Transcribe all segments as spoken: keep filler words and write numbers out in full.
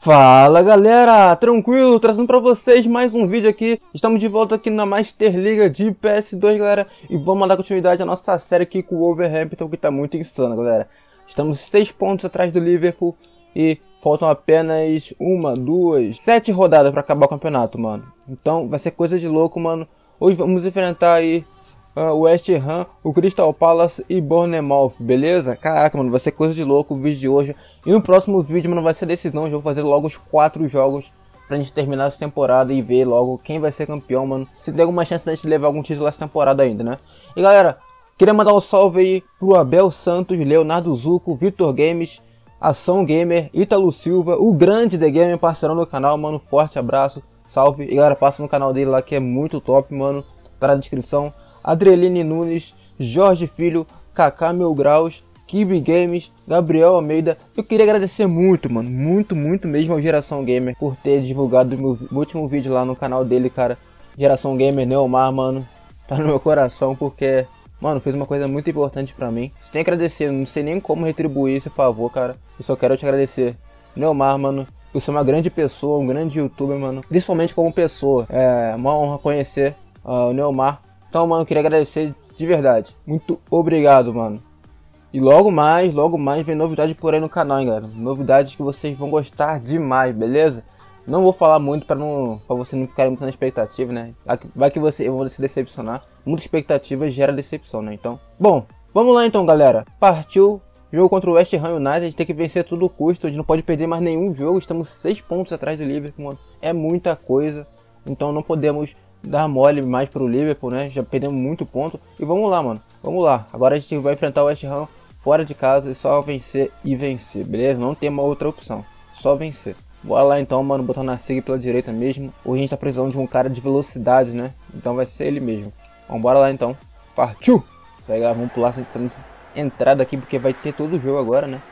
Fala galera, tranquilo, trazendo pra vocês mais um vídeo aqui. Estamos de volta aqui na Master Liga de P S dois, galera. E vamos dar continuidade à nossa série aqui com o Wolverhampton, que tá muito insano, galera. Estamos seis pontos atrás do Liverpool e faltam apenas uma, duas, sete rodadas pra acabar o campeonato, mano. Então vai ser coisa de louco, mano. Hoje vamos enfrentar aí uh, o West Ham, o Crystal Palace e Bournemouth, beleza? Caraca, mano, vai ser coisa de louco o vídeo de hoje. E no próximo vídeo, mano, vai ser desses não. Eu vou fazer logo os quatro jogos pra gente terminar essa temporada e ver logo quem vai ser campeão, mano. Se tem alguma chance de gente levar algum título essa temporada ainda, né? E galera, queria mandar um salve aí pro Abel Santos, Leonardo Zucco, Vitor Games, Ação Gamer, Ítalo Silva, o grande The Gamer, parceirão do canal, mano. Forte abraço, salve. E galera, passa no canal dele lá que é muito top, mano. Tá na descrição. Adreline Nunes, Jorge Filho, Kaká Mil Graus, Kibi Games, Gabriel Almeida. Eu queria agradecer muito, mano, muito, muito mesmo ao Geração Gamer por ter divulgado o meu último vídeo lá no canal dele, cara. Geração Gamer, Neomar, mano, tá no meu coração porque, mano, fez uma coisa muito importante pra mim. Você tem que agradecer, não sei nem como retribuir esse favor, cara. Eu só quero te agradecer. Neomar, mano, você é uma grande pessoa, um grande youtuber, mano. Principalmente como pessoa, é uma honra conhecer uh, o Neomar. Então, mano, eu queria agradecer de verdade. Muito obrigado, mano. E logo mais, logo mais vem novidade por aí no canal, hein, galera. Novidades que vocês vão gostar demais, beleza? Não vou falar muito pra, não, pra você não ficar muito na expectativa, né? Vai que você, eu vou se decepcionar. Muita expectativa gera decepção, né? Então, bom, vamos lá então, galera. Partiu. Jogo contra o West Ham United. A gente tem que vencer a todo custo. A gente não pode perder mais nenhum jogo. Estamos seis pontos atrás do Liverpool, mano. É muita coisa. Então não podemos dar mole mais pro Liverpool, né? Já perdemos muito ponto. E vamos lá, mano. Vamos lá. Agora a gente vai enfrentar o West Ham fora de casa e só vencer e vencer, beleza? Não tem uma outra opção. Só vencer. Bora lá então, mano. Botar na Sig pela direita mesmo. Hoje a gente tá precisando de um cara de velocidade, né? Então vai ser ele mesmo. Vamos bora lá então. Partiu! Isso aí, galera. Vamos pular essa entrada aqui porque vai ter todo o jogo agora, né?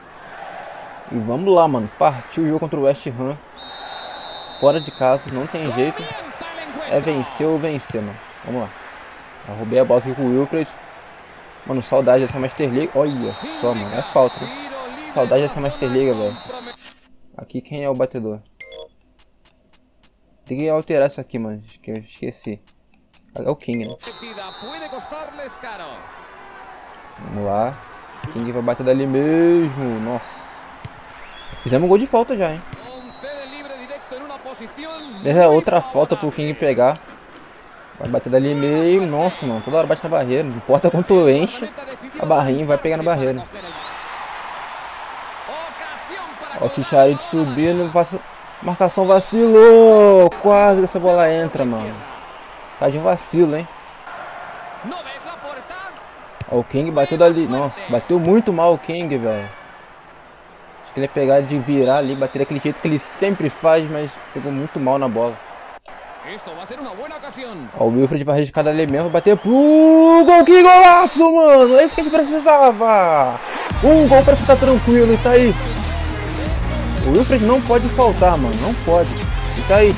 E vamos lá, mano. Partiu o jogo contra o West Ham. Fora de casa, não tem jeito. É vencer ou vencer, mano. Vamos lá. Eu roubei a bola aqui com o Wilfred. Mano, saudade dessa Master League. Olha só, mano. É falta, hein? Saudade dessa Master League, velho. Aqui quem é o batedor? Tem que alterar isso aqui, mano. Que eu esqueci. É o King, né? Vamos lá. King vai bater dali mesmo. Nossa. Fizemos um gol de falta já, hein? Essa é outra falta pro King pegar. Vai bater dali meio. Nossa, mano. Toda hora bate na barreira. Não importa quanto enche a barrinha, vai pegar na barreira. Ó, o Ticharito subindo. Marcação vacilou. Quase que essa bola entra, mano. Tá de vacilo, hein? Ó, o King bateu dali. Nossa, bateu muito mal o King, velho. Acho que ele ia pegar de virar ali, bater daquele jeito que ele sempre faz, mas pegou muito mal na bola. Ó, o Wilfred vai arriscar dali mesmo, bater pro gol, que golaço, mano! É isso que a gente precisava! Um gol pra ficar tranquilo, e tá aí. O Wilfred não pode faltar, mano, não pode. E tá aí.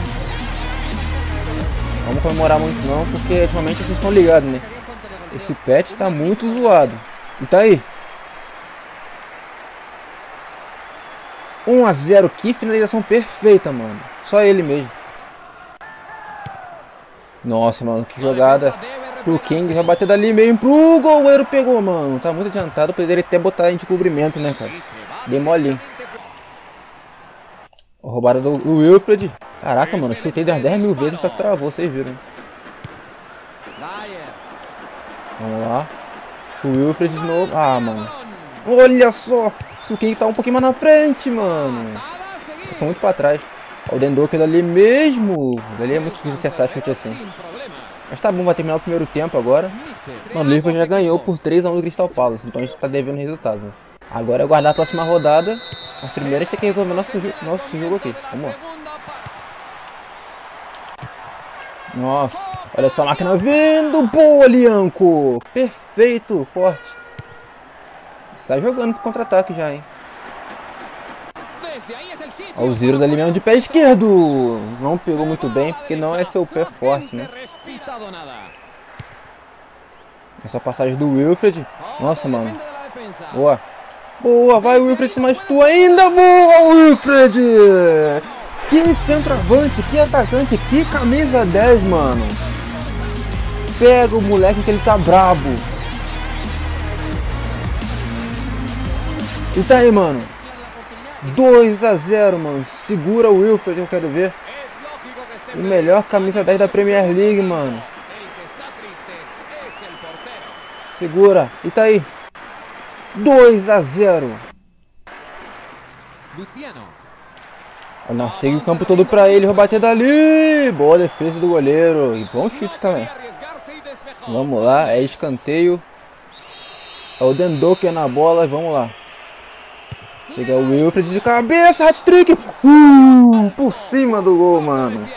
Vamos comemorar muito não, porque ultimamente vocês estão ligados, né? Esse pet tá muito zoado. E tá aí. um a zero, que finalização perfeita, mano. Só ele mesmo. Nossa, mano, que jogada pro King. Vai bater dali meio pro gol. O goleiro pegou, mano. Tá muito adiantado. Poderia até botar em cobrimento, né, cara? Dei molinho. Roubada do Wilfred. Caraca, mano. Chutei das dez mil vezes, só que travou. Vocês viram, hein? Vamos lá. O Wilfred de novo. Ah, mano. Olha só. O King tá um pouquinho mais na frente, mano. Tá muito pra trás. Ó, o Dendoker dali mesmo. Dali é muito difícil acertar chute assim. Mas tá bom, vai terminar o primeiro tempo agora. Mano, o Liverpool já ganhou por três a um do Crystal Palace. Então a gente tá devendo resultado, né? Agora é aguardar a próxima rodada. Mas primeiro a gente tem que resolver nosso, nosso jogo aqui. Vamos lá. Nossa, olha só a máquina vindo. Boa, Lianco. Perfeito, forte. Sai jogando pro contra-ataque já, hein. Ó, o Ziro dali mesmo de pé esquerdo. Não pegou muito bem, porque não é seu pé forte, né. Essa passagem do Wilfred. Nossa, mano. Boa. Boa, vai Wilfred, mais tu ainda. Boa, Wilfred. Que centroavante, que atacante, que camisa dez, mano. Pega o moleque que ele tá brabo. E tá aí, mano. dois a zero, mano. Segura o Wilfred, eu quero ver. O melhor camisa dez da Premier League, mano. Segura. E tá aí. dois a zero. Nossa, segue o campo todo pra ele. Vou bater dali. Boa defesa do goleiro. E bom chute também. Vamos lá. É escanteio. É o Dendoker na bola. Vamos lá. Pegar o Wilfred de cabeça. Hat-trick. Uh, por cima do gol, mano.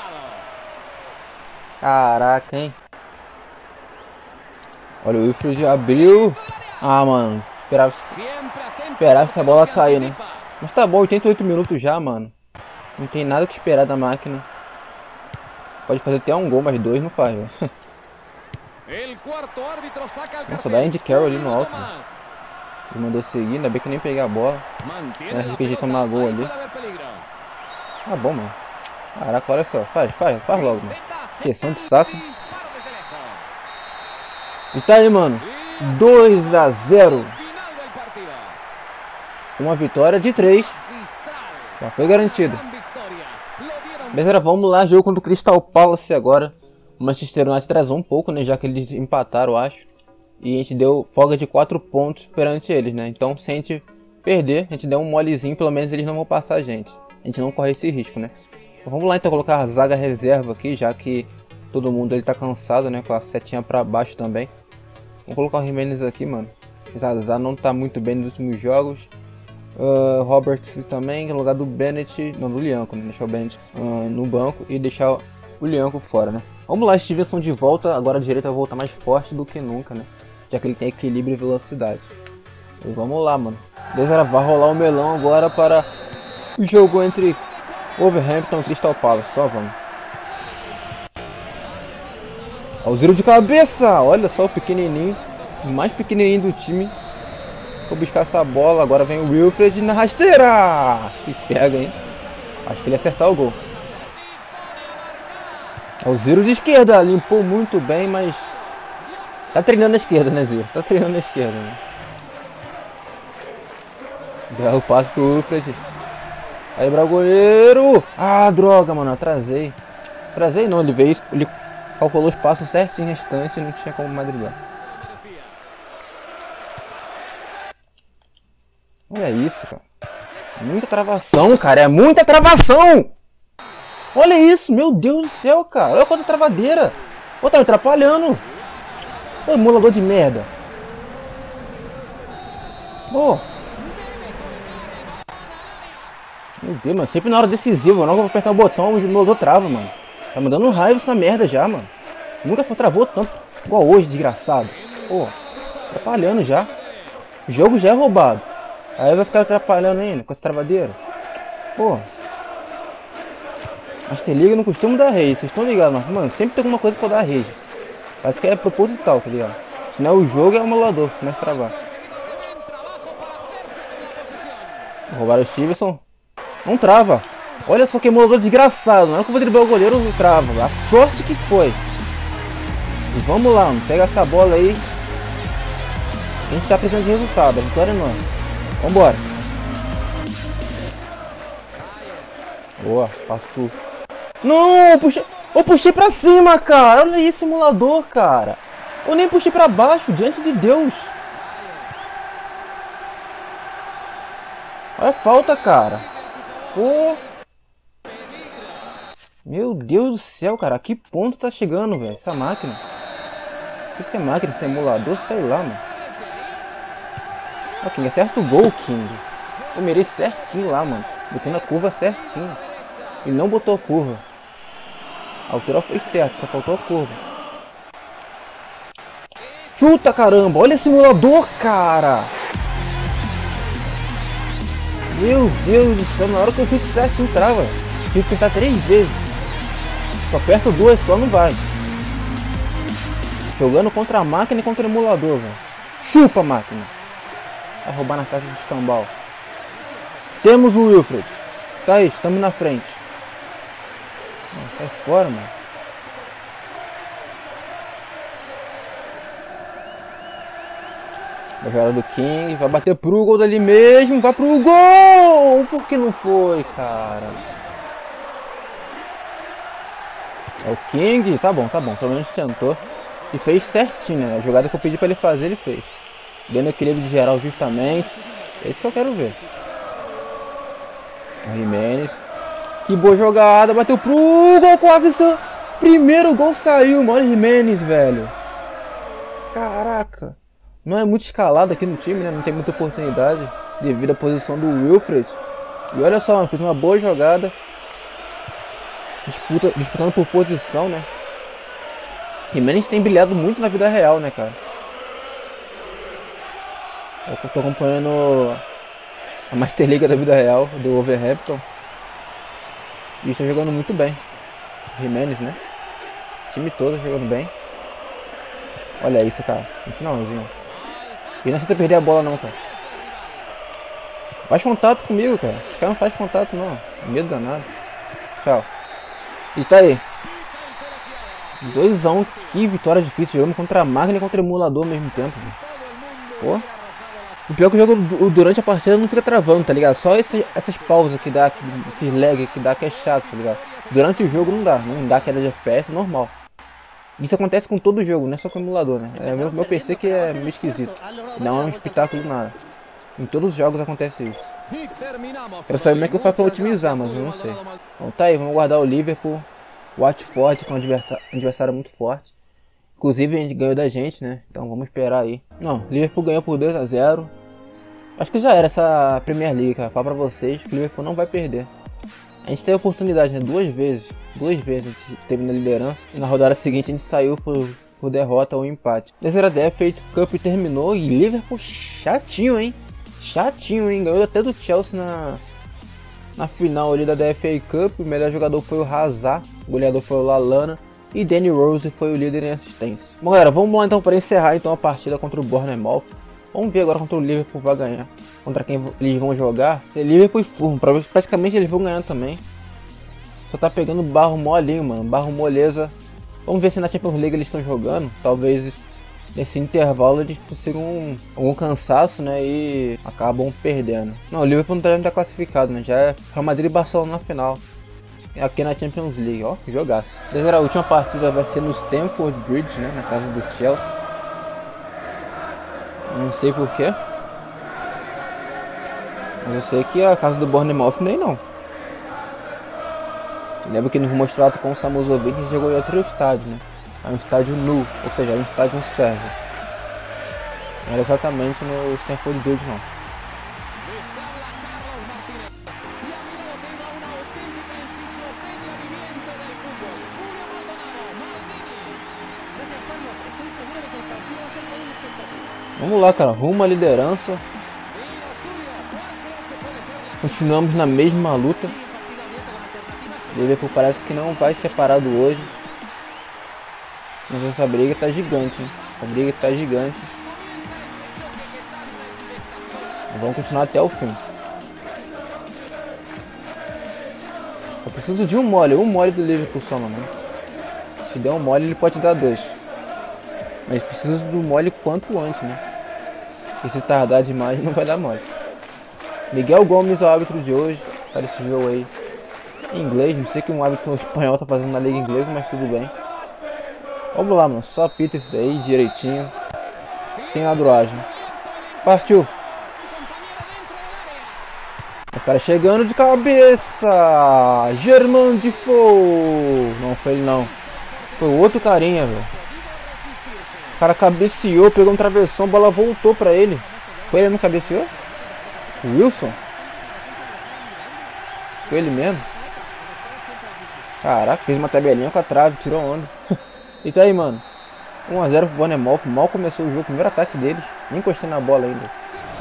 Caraca, hein. Olha, o Wilfred abriu. Ah, mano. Esperava, esperar essa bola cair, né? Mas tá bom, oitenta e oito minutos já, mano. Não tem nada que esperar da máquina. Pode fazer até um gol, mas dois não faz, velho. Nossa, dá Andy Carroll ali no alto. Né? Ele mandou seguir, ainda bem que nem peguei a bola. Acho que a gente tomar gol ali. Tá bom, mano. Caraca, olha só. Faz, faz, faz logo, mano. Questão de saco. E tá aí, mano. dois a zero. Uma vitória de três. Já foi garantido. Beleza, vamos lá. Jogo contra o Crystal Palace agora. O Manchester United atrasou um pouco, né? Já que eles empataram, eu acho. E a gente deu folga de quatro pontos perante eles, né? Então, se a gente perder, a gente der um molezinho, pelo menos eles não vão passar a gente. A gente não corre esse risco, né? Então, vamos lá, então, colocar a zaga reserva aqui, já que todo mundo ele tá cansado, né? Com a setinha pra baixo também. Vamos colocar o Jimenez aqui, mano. O Zaza não tá muito bem nos últimos jogos. Uh, Roberts também, no lugar do Bennett, não, do Lianco, né? Deixar o Bennett uh, no banco e deixar o Lianco fora, né? Vamos lá, Stevenson de volta, agora a direita vai voltar mais forte do que nunca, né? Já que ele tem equilíbrio e velocidade. E vamos lá, mano. Beleza, vai rolar o melão agora para o jogo entre Wolverhampton e Crystal Palace, só vamos. Ó, o Ziro de cabeça, olha só o pequenininho, o mais pequenininho do time. Vou buscar essa bola, agora vem o Wilfred na rasteira. Se pega, hein? Acho que ele ia acertar o gol. O Ziro de esquerda, limpou muito bem, mas tá treinando a esquerda, né, Ziro? Tá treinando a esquerda, né? Belo passe pro Wilfred. Aí, para o goleiro. Ah, droga, mano, atrasei. Atrasei não, ele veio, ele calculou os passos certinho restante e não tinha como madrigar. Olha isso, cara. Muita travação, cara. É muita travação! Olha isso, meu Deus do céu, cara. Olha quanta travadeira. Pô, tá me atrapalhando. Ô, emulador de merda. Pô. Meu Deus, mano. Sempre na hora decisiva. Não vou apertar o botão, o emulador trava, mano. Tá me dando raiva essa merda já, mano. Nunca travou tanto igual hoje, desgraçado. Pô, atrapalhando já. O jogo já é roubado. Aí vai ficar atrapalhando ainda com essa travadeira. Pô. Master não costuma dar rage, vocês estão ligados, mas, mano, sempre tem alguma coisa pra dar rage. Parece que é proposital, tá ligado? Se não é o jogo, é o emulador que começa a travar. Roubaram o Stevenson. Não trava. Olha só que emulador desgraçado. Não é que eu vou driblar o goleiro, não trava. A sorte que foi. E vamos lá, mano. Pega essa bola aí. A gente tá precisando de resultado. A vitória é nossa. Vambora. Boa, passo pro... Não, eu puxei... eu puxei pra cima, cara. Olha isso, simulador, cara. Eu nem puxei pra baixo, diante de Deus. Olha a falta, cara. Pô. Meu Deus do céu, cara. A que ponto tá chegando, velho, essa máquina? Se é máquina, se é emulador, sei lá, mano. Ó, King, acerta o gol, King. Eu mereci certinho lá, mano. Botei na curva certinho. Ele não botou a curva. A altura foi certa, só faltou a curva. Chuta, caramba! Olha esse simulador, cara! Meu Deus do céu, na hora que eu chute certinho trava. Tive que apertar três vezes. Só aperto duas, só não vai. Jogando contra a máquina e contra o emulador, velho. Chupa, máquina! Vai roubar na casa do escambau. Temos o Wilfred. Tá aí, estamos na frente. Não, sai fora, mano. A jogada do King. Vai bater pro gol dali mesmo. Vai pro gol! Por que não foi, cara? É o King. Tá bom, tá bom. Pelo menos tentou. E fez certinho, né? A jogada que eu pedi pra ele fazer, ele fez. Dando equilíbrio de geral justamente. Esse eu quero ver. O Jimenez. Que boa jogada. Bateu pro gol. Quase seu primeiro gol saiu. Mano, Jimenez, velho. Caraca. Não é muito escalado aqui no time, né? Não tem muita oportunidade. Devido à posição do Wilfred. E olha só, fez uma boa jogada. Disputa, disputando por posição, né? Jimenez tem brilhado muito na vida real, né, cara? Eu tô acompanhando a Master League da vida real do Wolverhampton. E está jogando muito bem. Jimenez, né? O time todo jogando bem. Olha isso, cara. No finalzinho. E não aceita perder a bola não, cara. Faz contato comigo, cara. Os caras não fazem contato não. Medo danado. Tchau. E tá aí. dois a um. Que vitória difícil. Jogamos contra a máquina e contra o emulador ao mesmo tempo. Pô. O pior é que o jogo durante a partida não fica travando, tá ligado? Só esse, essas pausas que dá, esses lag que dá, que é chato, tá ligado? Durante o jogo não dá. Não dá queda de F P S, normal. Isso acontece com todo jogo, não é só com o emulador, né? É meu, meu P C que é meio esquisito. Não é um espetáculo nada. Em todos os jogos acontece isso. Quero saber como é que eu faço pra otimizar, mas eu não sei. Bom, tá aí, vamos guardar o Liverpool. O Watford, que é um adversário muito forte. Inclusive a gente ganhou da gente, né? Então vamos esperar aí. Não, Liverpool ganhou por dois a zero. Acho que já era essa Premier League, cara. Falo pra vocês que o Liverpool não vai perder. A gente teve a oportunidade, né? Duas vezes. Duas vezes a gente teve na liderança. E na rodada seguinte a gente saiu por, por derrota ou empate. Terceira D F, Cup terminou e Liverpool chatinho, hein? Chatinho, hein? Ganhou até do Chelsea na, na final ali da D F A Cup. O melhor jogador foi o Hazard. O goleador foi o Lallana. E Danny Rose foi o líder em assistência. Bom, galera, vamos lá então para encerrar então a partida contra o Bournemouth. Vamos ver agora contra o Liverpool vai ganhar. Contra quem eles vão jogar. Se é Liverpool e Fulham, praticamente eles vão ganhar também. Só tá pegando barro molinho, mano. Barro moleza. Vamos ver se na Champions League eles estão jogando. Talvez nesse intervalo eles consigam um, algum cansaço, né? E acabam perdendo. Não, o Liverpool não tá, já tá classificado, né? Já é Real Madrid e Barcelona na final. Aqui na Champions League, ó, que jogaço. Desde a última partida vai ser no Stamford Bridge, né? Na casa do Chelsea. Não sei porquê. Mas eu sei que a casa do Bournemouth nem não. Lembra que no mostrado com o Samuzovic a gente jogou em outro estádio, né? É um estádio nu, ou seja, é um estádio sérvio. Não era exatamente no Stamford Bridge não. Vamos lá, cara, rumo à liderança. Continuamos na mesma luta. O Liverpool parece que não vai separado hoje. Mas essa briga tá gigante, hein? Essa briga tá gigante. Vamos continuar até o fim. Eu preciso de um mole, um mole do Liverpool só, mano. Se der um mole, ele pode dar dois. Mas preciso do mole quanto antes, né? E se tardar demais, não vai dar mole. Miguel Gomes é o árbitro de hoje para esse jogo aí. Em inglês, não sei que um árbitro espanhol tá fazendo na liga inglesa, mas tudo bem. Vamos lá, mano. Só apita isso daí direitinho. Sem ladruagem. Partiu. Os caras chegando de cabeça. Germain Defoe. Não foi ele não. Foi outro carinha, velho. O cara cabeceou, pegou um travessão, a bola voltou pra ele. Foi ele que não cabeceou? O Wilson? Foi ele mesmo? Caraca, fez uma tabelinha com a trave, tirou onda. E tá aí, mano. um a zero pro Bournemouth. Mal começou o jogo, primeiro ataque deles. Nem encostei na bola ainda.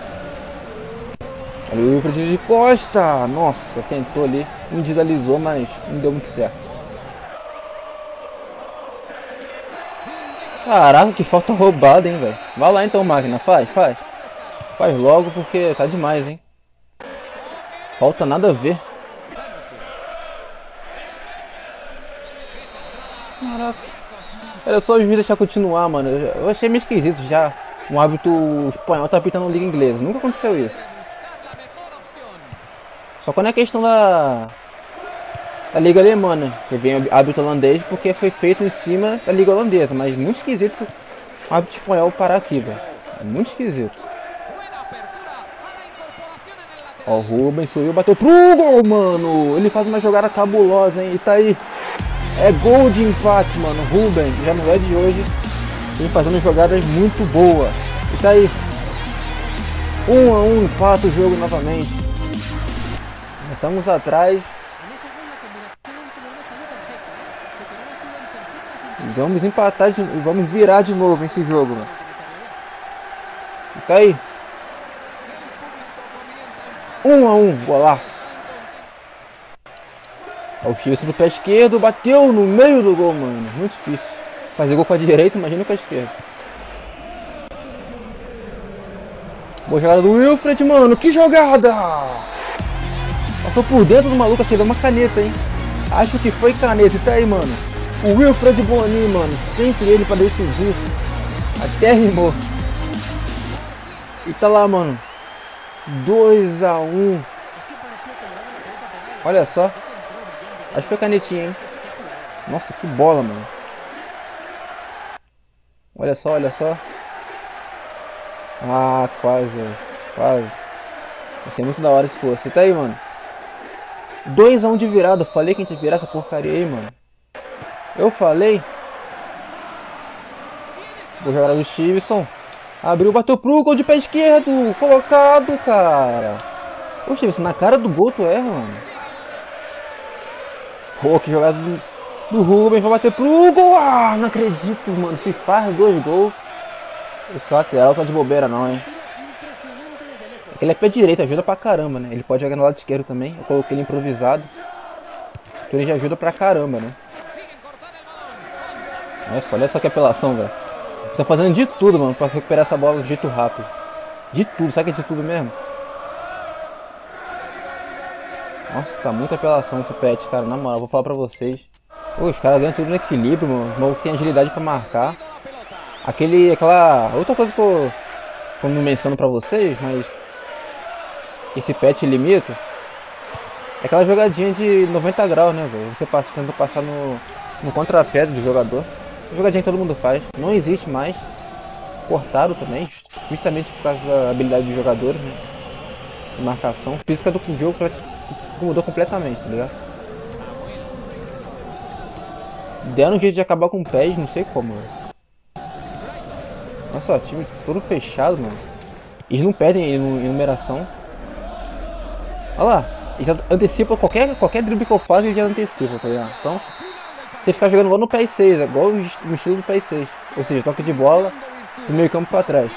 Olha o Wilfred de Costa. Nossa, tentou ali. Individualizou, mas não deu muito certo. Caraca, que falta roubada, hein, velho. Vai lá então, máquina. Faz, faz. Faz logo porque tá demais, hein? Falta nada a ver. Caraca. Era só o juiz deixar continuar, mano. Eu achei meio esquisito já. Um árbitro espanhol tá apitando liga inglesa. Nunca aconteceu isso. Só quando é questão da, da liga alemã, né? Que vem o árbitro holandês porque foi feito em cima da liga holandesa. Mas muito esquisito o árbitro espanhol parar aqui, velho. É muito esquisito. Ó, o Rubens subiu, bateu pro gol, mano. Ele faz uma jogada cabulosa, hein? E tá aí. É gol de empate, mano. Rubens, já não é de hoje, vem fazendo jogadas muito boas. E tá aí. Um a um, empata o jogo novamente. Começamos atrás. Vamos empatar e vamos virar de novo esse jogo, mano. E tá aí. Um a um, golaço. O Chilson do pé esquerdo bateu no meio do gol, mano. Muito difícil. Fazer gol com a direita, imagina o pé esquerdo. Boa jogada do Wilfred, mano. Que jogada! Passou por dentro do maluco, achei uma caneta, hein? Acho que foi caneta. E tá aí, mano. O Wilfred Boni, mano. Sempre ele pra decidir. Até rimou. E tá lá, mano. dois a um. Olha só. Acho que foi canetinha, hein? Nossa, que bola, mano. Olha só, olha só. Ah, quase, velho. Quase. Ia ser muito da hora se fosse. Tá aí, mano. dois a um de virada. Eu falei que a gente ia virar essa porcaria aí, mano. Eu falei. Vou jogar no Stevenson. Abriu, bateu pro gol de pé esquerdo. Colocado, cara. Ô, Stevenson, na cara do gol tu erra, mano. Pô, que jogada do, do Rubens, vai bater pro gol. Ah, não acredito, mano. Se faz dois gols. Esse lateral tá de bobeira não, hein. Ele é pé direito, ajuda pra caramba, né. Ele pode jogar no lado esquerdo também. Eu coloquei ele improvisado. Então ele já ajuda pra caramba, né. Nossa, olha essa que apelação, velho. Tá fazendo de tudo, mano, pra recuperar essa bola de jeito rápido. De tudo, sabe que é de tudo mesmo? Nossa, tá muita apelação esse pet, cara. Na moral, vou falar pra vocês. Pô, os caras ganham tudo no equilíbrio, mano. O maluco tem agilidade pra marcar. Aquele, aquela... Outra coisa que eu, que eu não menciono pra vocês, mas... Esse pet limita. É aquela jogadinha de noventa graus, né, velho? Você passa, tenta passar no, no contrapé do jogador. Jogadinha que todo mundo faz. Não existe mais. Cortaram também. Justamente por causa da habilidade dos jogadores, né? De marcação. A física do jogo mudou completamente, tá ligado? Deram um jeito de acabar com pés, não sei como, velho. Nossa, ó, time todo fechado, mano. Eles não perdem em numeração. Olha lá. Eles já antecipam qualquer, qualquer drible que eu faço, eles já antecipam, tá ligado? Então, tem que ficar jogando igual no P S seis, igual no estilo do P S seis. Ou seja, toque de bola do meio campo pra trás.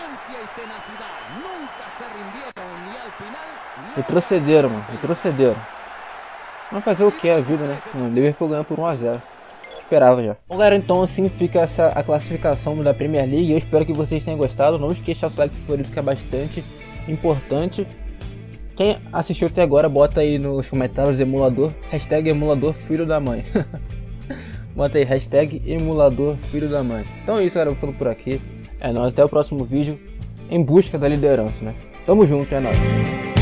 Retrocederam, mano. Retrocederam. Vamos fazer o que é a vida, né? O Liverpool ganhou por um a zero. Esperava já. Bom, galera, então assim fica essa, a classificação da Premier League. Eu espero que vocês tenham gostado. Não esqueça de deixar o like favorito, que é bastante importante. Quem assistiu até agora, bota aí nos comentários emulador. Hashtag emulador filho da mãe. Bota aí, hashtag emulador filho da mãe. Então é isso, galera. Eu vou ficando por aqui. É nóis. Até o próximo vídeo. Em busca da liderança, né? Tamo junto, é nóis.